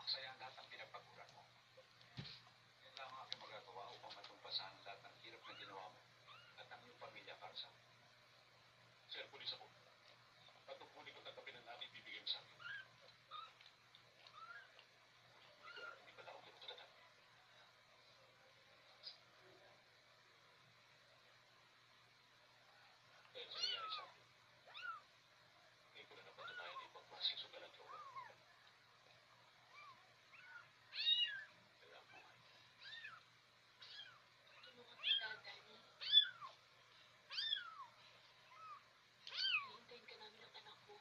maksaya ang lahat ng pinagpaguran mo. Yan lang ang aking magagawa upang matumpasan ang lahat ng hirap na ginawa mo at ang iyong pamilya para sa akin. Sir, pulis ako. Patupunin ko tanggapin ang natin bibigay mo sa akin. Hindi pala ako ganito tatag. Dahil sa nangyari sa akin, ngayon ko na napatunayan na ibang klaseng sugal ang droga. Kaya ang buhay. Tulungan kita, Danny. Hihintayin ka namin ng anak mo.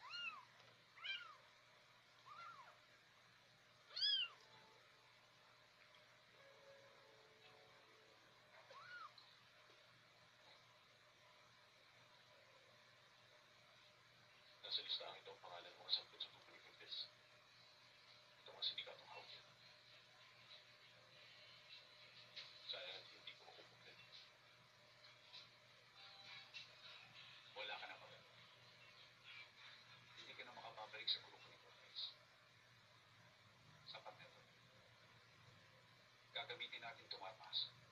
Nasa listahan ito ang pangalan mo kasangkot sa tubig ng Pes. Ito ang sindikatong hawak niya. Sayang hindi ko makukumpleto. Wala ka na magagawa. Hindi ka na makababalik sa grupo ni Cortez. Sapat na ito. Gagamitin natin itong armas